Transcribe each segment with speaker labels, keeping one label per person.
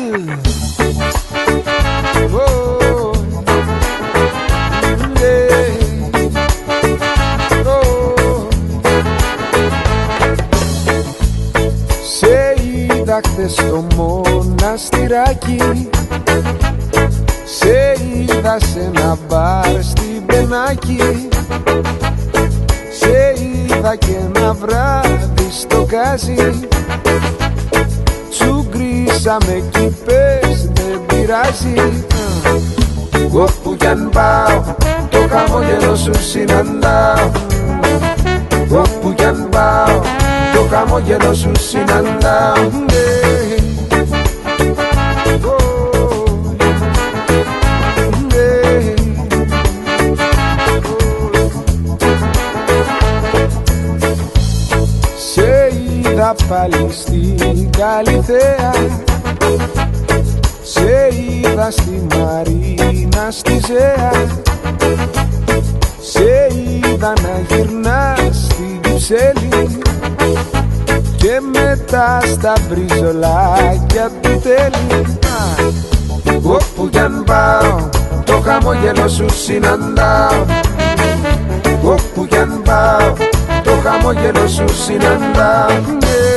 Speaker 1: Χθες στο μοναστηράκι, σε είδα σε ένα μπαρ στην Πενάκη, σε είδα και ένα βράδυ στο Γκάζι, τσουγκρίσαμε κι πες δεν πειράζει. Όπου κι αν πάω το χαμόγελο σου συναντάω, όπου κι αν πάω το χαμόγελο σου συναντάω. Σε είδα πάλι στην Καλυθέα, σε είδα στη Μαρίνα στη Ζέα, σε είδα να γυρνάς στην Κυψέλη και μετά στα μπριζολάκια του τέλει. Όπου κι αν πάω το χαμόγελο σου συναντάω, όπου κι αν πάω το χαμόγελο σου συναντάω.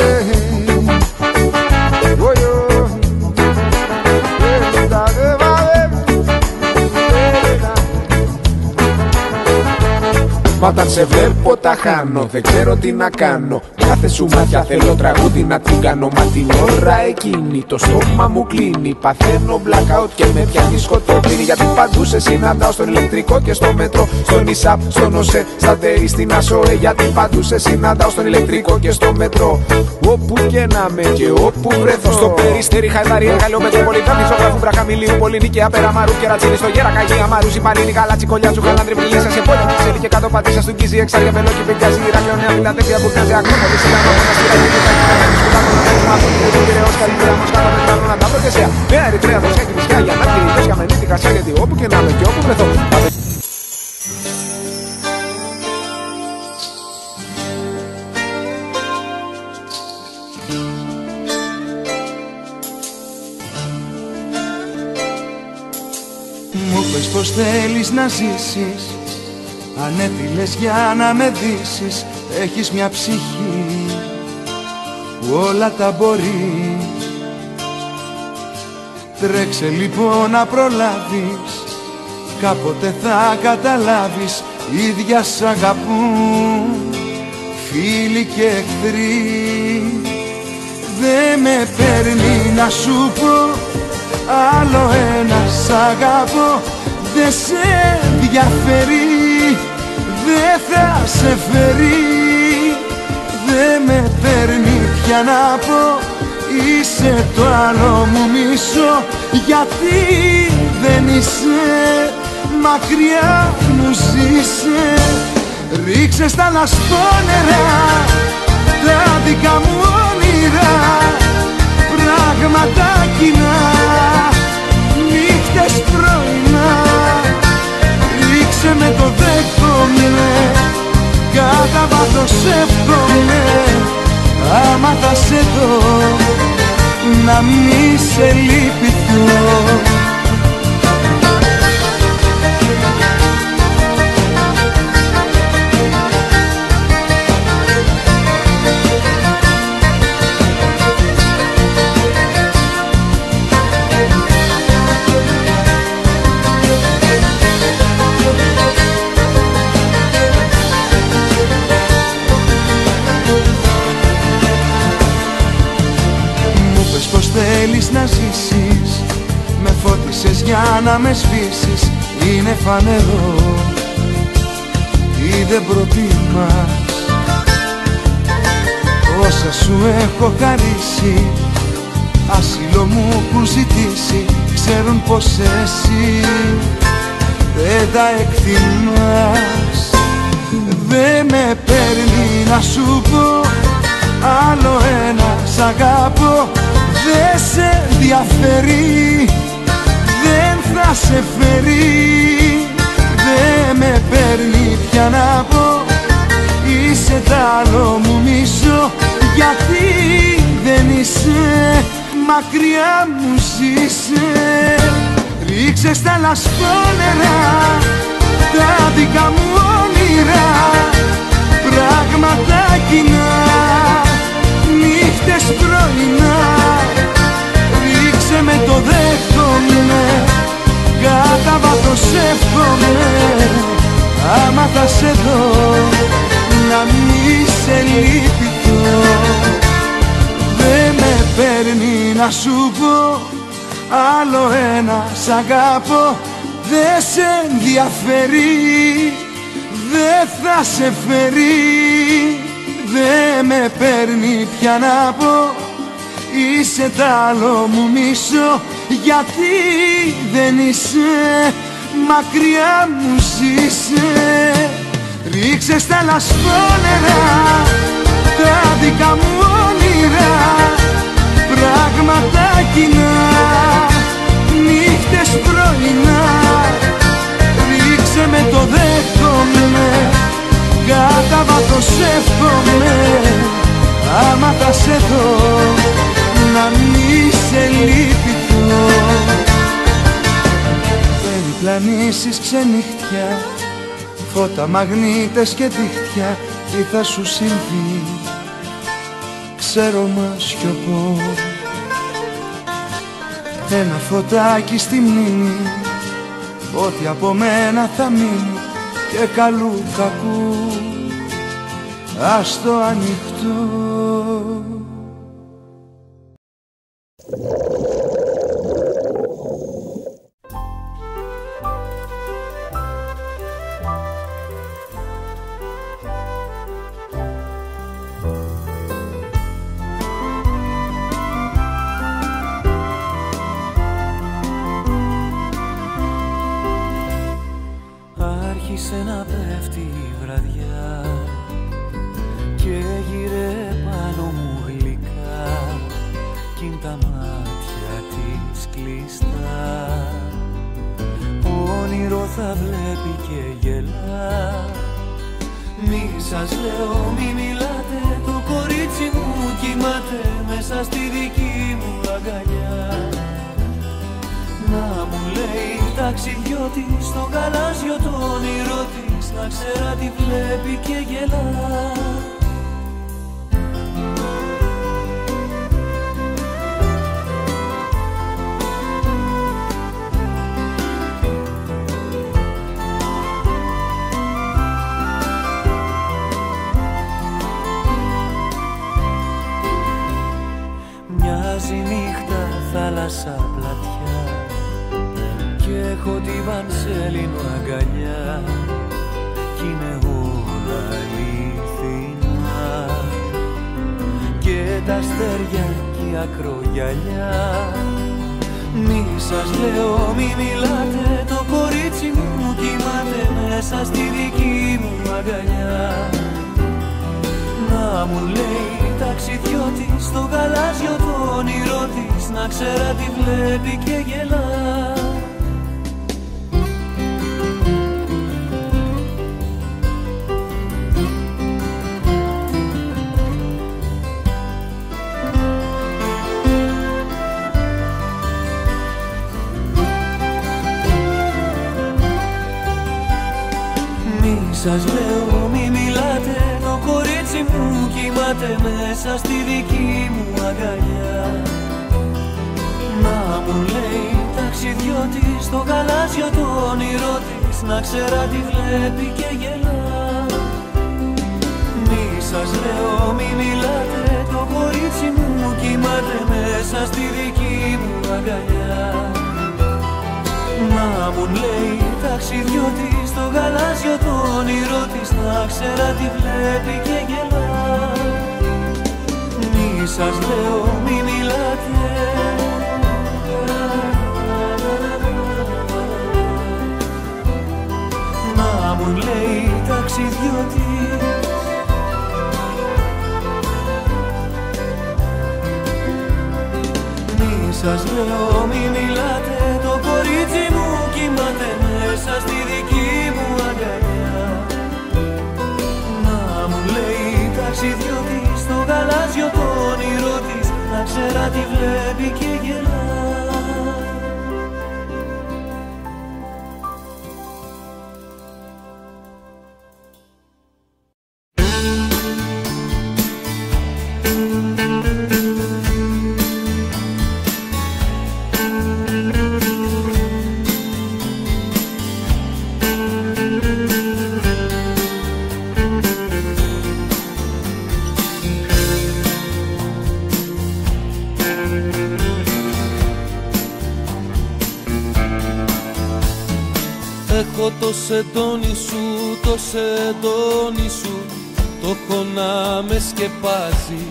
Speaker 1: Μα όταν σε βλέπω τα χάνω, δεν ξέρω τι να κάνω. Κάθε σου μάτια θέλω τραγούδι να την κάνω. Μα την ώρα εκείνη το στόμα μου κλείνει. Παθαίνω blackout και με πιάνει σκοτωδίνη. Γιατί παντού σε συναντάω στον ηλεκτρικό και στο μετρό, στον ΙΣΑΠ, στον ΟΣΕ, στα ΤΕΗ, στην ΑΣΟΕ. Γιατί παντού σε συναντάω στον ηλεκτρικό και στο μετρό. Όπου και να με και όπου βρεθώ. Στο Περιστέρι, Χαϊδαρία, Γαλλιομετροπολιτά, Μισογράφου, Μπραχαμιλίου, Πολυνίκαια, Περαμαρού, Κερατσίνη, στο Γέρα, Καγία, Μαρούζη, Πανίνη, Καλάτσι, Κολιάτσου, Καλάνδρη, Πηλίσσα, σε πόλια, Κυψέλη και κάτω πατήσα στον Κίζη, Εξάρια, Μελόκι, Πεντιάζη, Ηράκλειο, Νέα Φιλαδέλφια, Μπουργκάζη, Ακρόπολη, Σιλάνο, Μοναστήρα, Κυριακή, Νέα Ερυθρέα, Δοσιά και Βυσκιά, για να κηρύττω για μενή την Κασιά, γιατί όπου και να με και όπου βρεθώ.
Speaker 2: Μου πες πως θέλεις να ζήσεις, ανέτειλες για να με δύσεις. Έχεις μια ψυχή που όλα τα μπορεί. Τρέξε λοιπόν να προλάβεις, κάποτε θα καταλάβεις. Ίδια σ' αγαπούν φίλοι και εχθροί. Δε με παίρνει να σου πω άλλο ένα σ' αγαπώ. Δε σε ενδιαφέρει, δε θα σε φέρει. Δε με παίρνει πια να πω είσαι το άλλο μου μισό. Γιατί δεν είσαι μακριά μου ζήσε. Ρίξε στα λασπόνερα τα δικά μου όνειρα, πράγματα κοινά, νύχτες πρωινά. Ρίξε με το δέχομαι, κατά βάθος εύχομαι. Άμα θα σε δω, να μη σε λυπηθώ. Θέλεις να ζήσεις, με φώτισες για να με σβήσεις. Είναι φανερό ή δεν προτιμάς όσα σου έχω χαρίσει. Άσυλο μου έχουν ζητήσει, ξέρουν πως εσύ δεν τα εκτιμάς. Δεν με παίρνει να σου πω άλλο ένα σ' αγαπώ. Δεν σε ενδιαφέρει, δεν θα σε φέρει. Δεν με παίρνει πια να πω είσαι τ' άλλο μου μισό. Γιατί δεν είσαι μακριά μου ζήσε. Ρίξε στα λασπόνερα τα δικά μου όνειρα, πράγματα κοινά, νύχτες πρωινά. Ρίξε με, το δέχομαι, κατά βάθος εύχομαι, άμα θα σε δω να μη σε λυπηθώ. Δεν με παίρνει να σου πω άλλο ένα σ' αγαπώ. Δε σε ενδιαφέρει, δε θα σε φέρει. Δε με παίρνει πια να πω είσαι τ' άλλο μου μισό. Γιατί δεν είσαι, μακριά μου ζήσε. Ρίξε στα λασπόνερα τα δικά μου όνειρα, πράγματα κοινά, νύχτες πρωινά. Ρίξε με, το δέχομαι, κατά βάθος εύχομαι, άμα θα σε δω να μη σε λυπηθώ. Περιπλανήσεις ξενύχτια, φώτα, μαγνήτες και δίχτυα. Τι θα σου συμβεί, ξέρω μα σιωπώ. Ένα φωτάκι στη μνήμη, ό,τι από μένα θα μείνει, και καλού κακού ας το ανοιχτό.
Speaker 3: Άρχισε να πέφτει η βραδιά και γύρε πάνω μου γλυκά, κι είναι τα μάτια της κλειστά. Όνειρο θα βλέπει και γελά. Μη σας λέω μη μιλάτε, το κορίτσι μου κοιμάται μέσα στη δική μου αγκαλιά. Να μου λέει ταξιδιώτη στο γαλάζιο το όνειρό της, να ξέρα τι βλέπει και γελά. Μοιάζει νύχτα θάλασσα πλατιά κι έχω τη Βανσέλινο αγκαλιά, κι είναι όλα αληθινά και τα αστέρια κι η ακρογιαλιά. Μη σας λέω μη μιλάτε, το κορίτσι μου κοιμάται μέσα στη δική μου αγκαλιά. Να μου λέει ταξιδιώτη στο γαλάζιο το όνειρό της, να ξέρα τι βλέπει και γελά. Σας λέω μη μιλάτε, το κορίτσι μου κοιμάται μέσα στη δική μου αγκαλιά. Να μου λέει ταξιδιώτη στο γαλάζιο το όνειρό της, να ξέρα τι βλέπει και γελά. Μη σας λέω μη μιλάτε, το κορίτσι μου κοιμάται μέσα στη δική μου αγκαλιά. Να μου λέει ταξιδιώτη στο γαλάζιο το όνειρό της, να ξέρα τι βλέπει και γελά. Μη σας λέω μη μιλάτε, να μου λέει ταξιδιώτη. Μη σας λέω μη μιλάτε, το κορίτσι μου κοιμάται μέσα στη δική μου αγκαλιά. Να μου λέει ταξιδιώτη στο γαλάζιο το όνειρό της, να ξέρα τη βλέπει και γελά.
Speaker 4: Έχω το σεντόνι σου, το σεντόνι σου, το έχω να με σκεπάζει.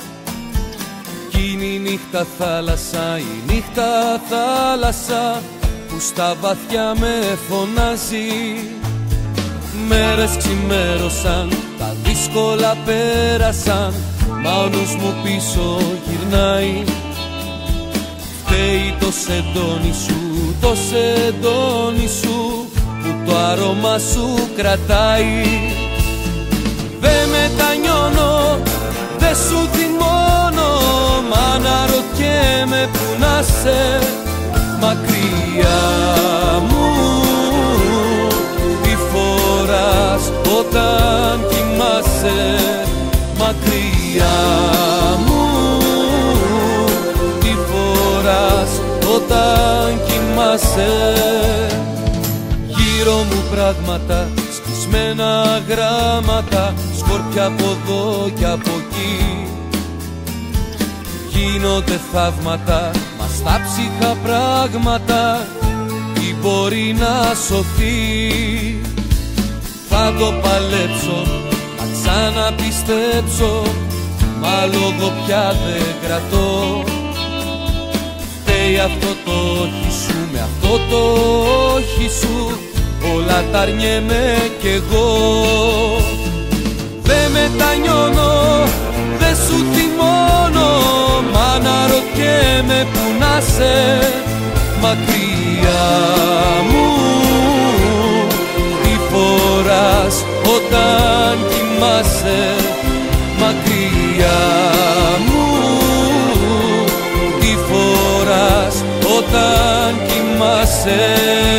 Speaker 4: Κι είναι η νύχτα θάλασσα, η νύχτα θάλασσα που στα βαθιά με φωνάζει. Μέρες ξημέρωσαν, τα δύσκολα πέρασαν, μα ο νους μου πίσω γυρνάει. Φταίει το σεντόνι σου, το σεντόνι σου, που το άρωμα σου κρατάει. Δε μετανιώνω, δε σου θυμώνω, μα αναρωτιέμαι που να σε μακριά μου. Τι φοράς όταν κοιμάσαι μακριά μου, τι φοράς όταν κοιμάσαι. Γύρω μου πράγματα, σκισμένα γράμματα, σκόρπια από εδώ και από εκεί. Γίνονται θαύματα, μα στα ψυχα πράγματα, τι μπορεί να σωθεί. Θα το παλέψω, θα ξαναπιστέψω, μα λόγω πια δεν κρατώ. Φταίει αυτό το όχι σου, με αυτό το όχι σου όλα τα αρνιέμαι κι εγώ. Δε μετανιώνω, δε σου θυμώνω, μα αναρωτιέμαι που να σε μακριά μου. Τι φοράς όταν κοιμάσαι μακριά μου, τι φοράς όταν κοιμάσαι.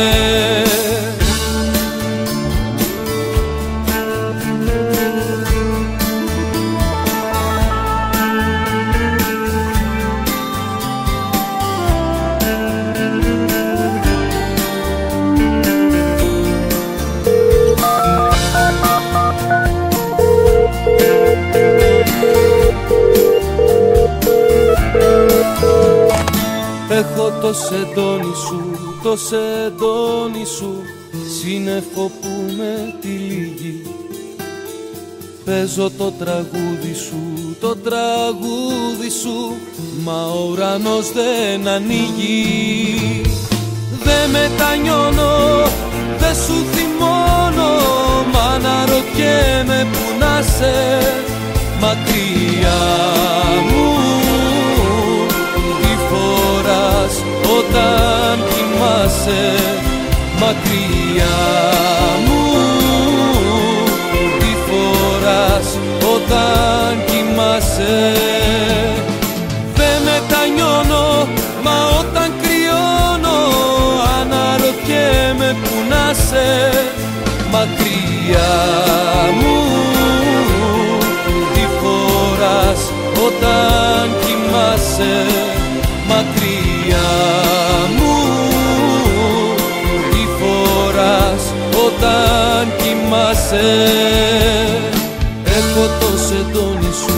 Speaker 4: Έχω το σεντόνι σου, το σεντόνι σου, σύννεφο που με τυλίγει. Παίζω το τραγούδι σου, το τραγούδι σου, μα ο ουρανός δεν ανοίγει. Δε μετανιώνω, δε σου θυμώνω, μα αναρωτιέμαι που να σε μακριά μου. Όταν κοιμάσαι μακριά μου, τι φοράς όταν κοιμάσαι. Δε μετανιώνω, μα όταν κρυώνω, αναρωτιέμαι που να σε μακριά μου. Τι φοράς όταν κοιμάσαι μακριά μου, τι φοράς όταν κοιμάσαι. Έχω το σεντόνι σου.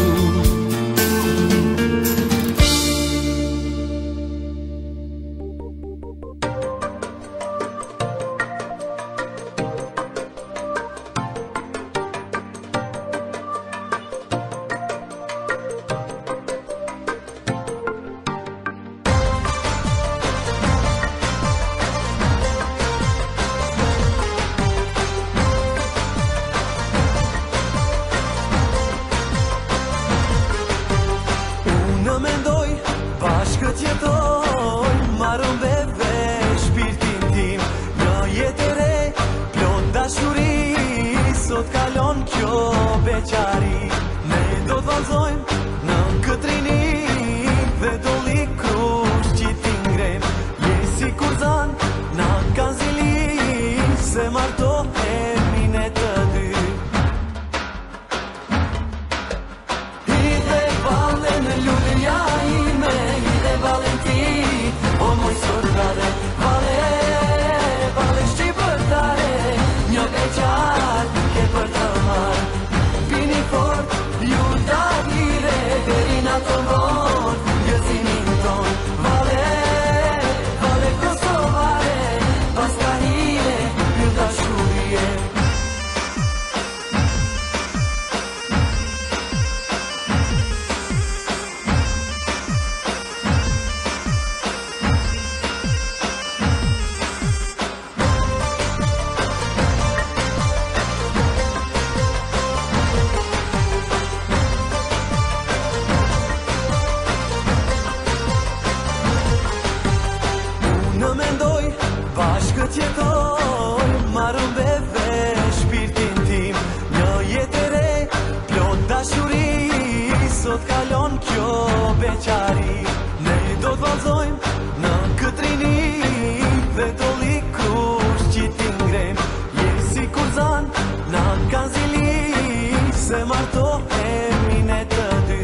Speaker 3: jetoj marrën me vesh shpirtin tim. Një jetë e re, plot dashuri, sot kalon kjo beqari. Ne do t'vallzojmë në këtë rini dhe do li krush që ti ngrem. Je si kur zan, na kanë zili, se martohemi ne të dy.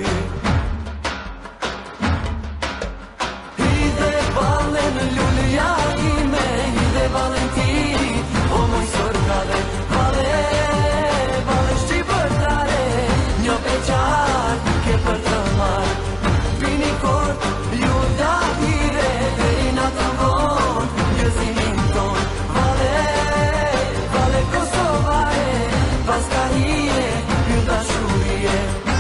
Speaker 3: Hidhe vale në lulja ime, hidhe valen ti, o moj sorkale. Vale, vale shqipërtare, një beqar ke për të marrë. Pini kort, ju dahire, deri na të vonë, gëzimin ton. Vale, vale Kosovare, pas ka hije, ju dashurie.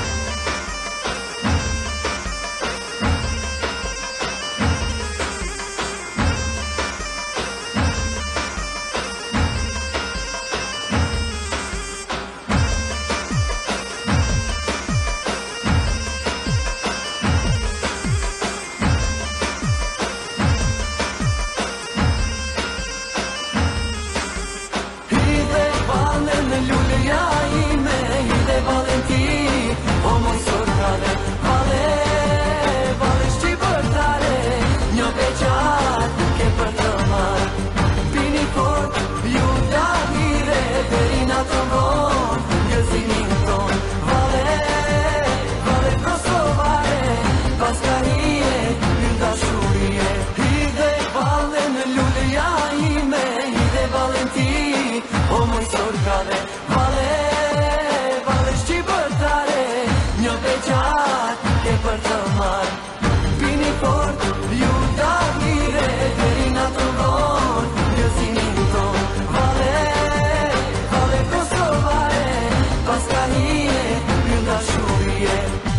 Speaker 3: Hidhe valen në lulja ime, hidhe valen ti, o moj sorkale. Vale, vale shqipërtare, një beqar ke për të marrë. Pini fort, ju dahire, deri na të vonë, gëzimin ton. Vale, vale Kosovare, pas ka hije, ju dashurie. Hidhe valen në lulja ime, hidhe valen ti, o moj sorkale. Vale, vale shqipërtare, një beqar ke për të marrë. Pini fort, ju dahire, deri na të vonë, gëzimin ton. Vale, vale Kosovare, pas ka hije, ju dashurie.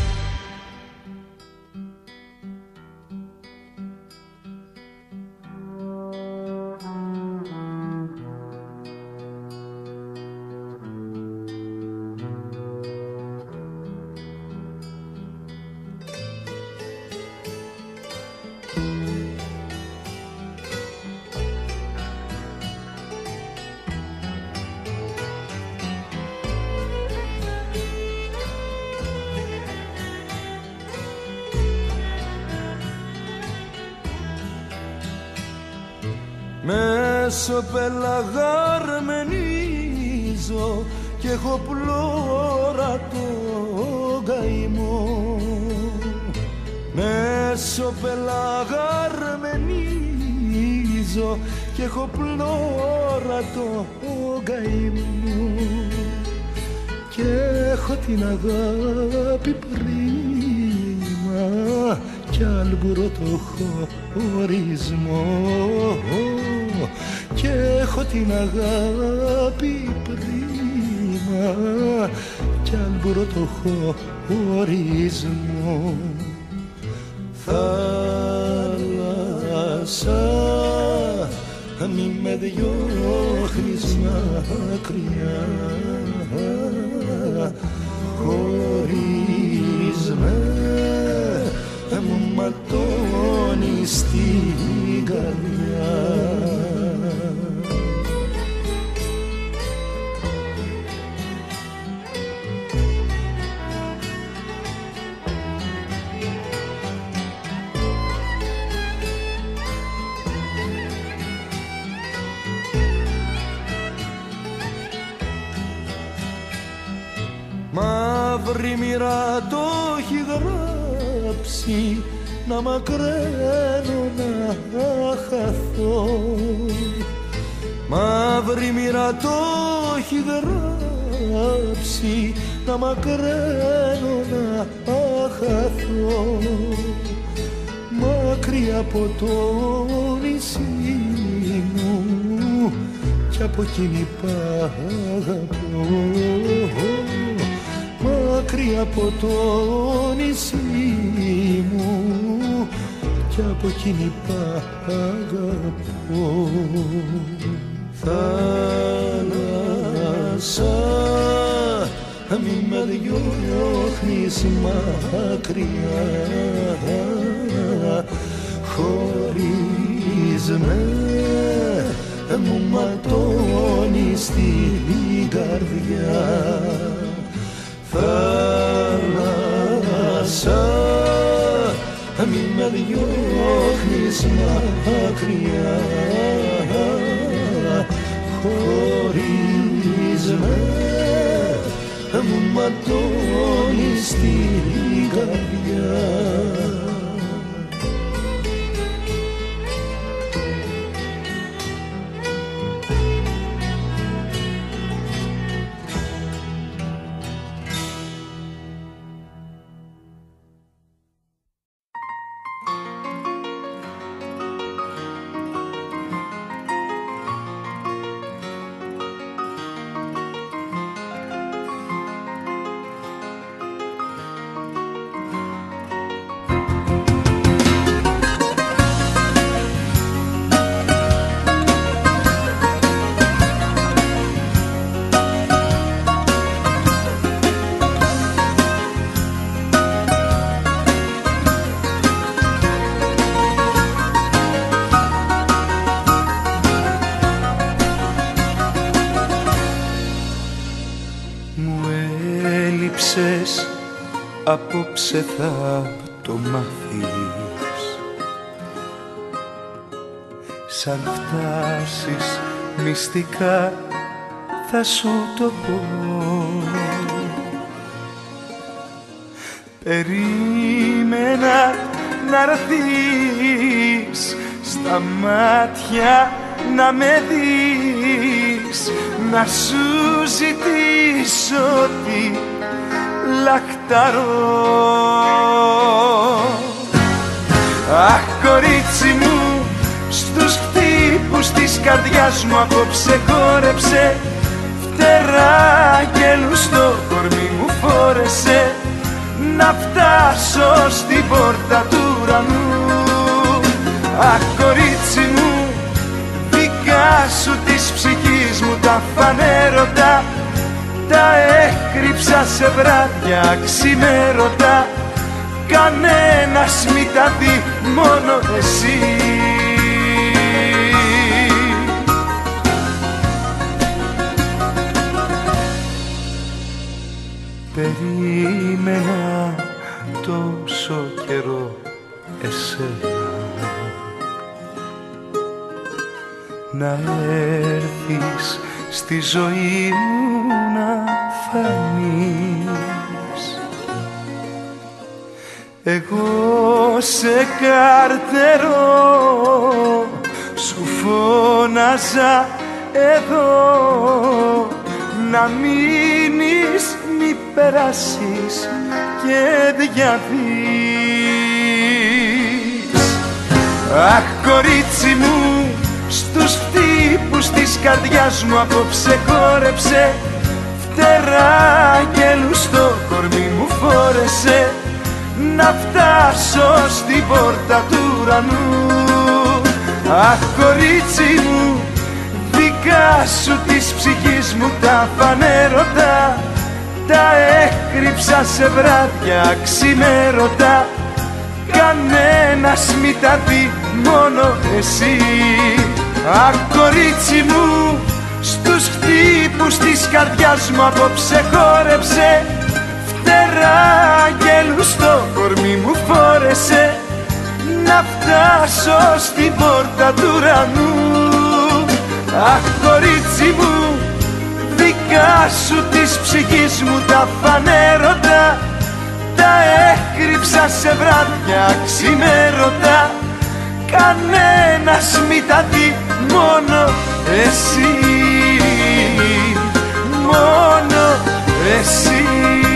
Speaker 4: Μέσω πελαγάρ μενίζω κι έχω πλώρα το καημό. Μέσω πελαγάρ μενίζω κι έχω πλώρα το καημό. Και έχω την αγάπη πρίμα κι αλμπουρό το χωρισμό. Και έχω την αγάπη πρίμα κι αλμπουρό το χωρισμό. Θάλασσα, μη με διώχνεις μακριά, χωρίς μου ματώνεις την καρδιά. Μαύρη μοίρα το έχει γράψει, να μακραίνω να χαθώ. Μαύρη μοίρα το έχει γράψει, να μακραίνω να χαθώ. Μακριά από το νησί μου κι από εκείνη που αγαπώ. Μακριά από το νησί μου κι από εκείνη που αγαπώ. Θάλασσα, μη με διώχνεις μακριά, χωρίς
Speaker 2: μου ματώνει στην καρδιά. Θάλασσα, μη με διώχνεις μακριά, χωρίς μου ματώνεις στην καρδιά. Απόψε θα το μάθεις. Σαν φτάσεις μυστικά θα σου το πω. Περίμενα να'ρθείς στα μάτια να με δεις, να σου ζητήσω τι λαχταρώ. Αχ, κορίτσι μου, στους χτύπους της καρδιάς μου απόψε χόρεψε, φτερά αγγέλους στο κορμί μου φόρεσε, να φτάσω στην πόρτα του ουρανού. Αχ, κορίτσι μου, δικά σου της ψυχής μου τα φανέρωτα, τα έκρυψα σε βράδια ξημέρωτα, κανένας μη τα δει, μόνο εσύ. Περίμενα τόσο καιρό εσένα να έρθεις στη ζωή μου να φανείς. Εγώ σε καρτερώ, σου φώναζα εδώ, να μείνεις, μη περάσεις και διαβείς. Αχ, κορίτσι μου, στους χτύπους της καρδιάς μου απόψε χόρεψε, φτερά αγγέλους στο κορμί μου φόρεσε, να φτάσω στην πόρτα του ουρανού. Αχ, κορίτσι μου, δικά σου της ψυχής μου τα φανέρωτα, τα έκρυψα σε βράδια ξημέρωτα, κανένας μη τα δει, μόνο εσύ. Αχ, κορίτσι μου, στους χτύπους της καρδιάς μου απόψε χόρεψε, φτερά αγγέλους στο κορμί μου φόρεσε, να φτάσω στην πόρτα του ουρανού. Αχ, κορίτσι μου, δικά σου της ψυχής μου τα φανέρωτα, τα έκρυψα σε βράδια ξημέρωτα, κανένας μη τα δει, μόνο εσύ, μόνο εσύ.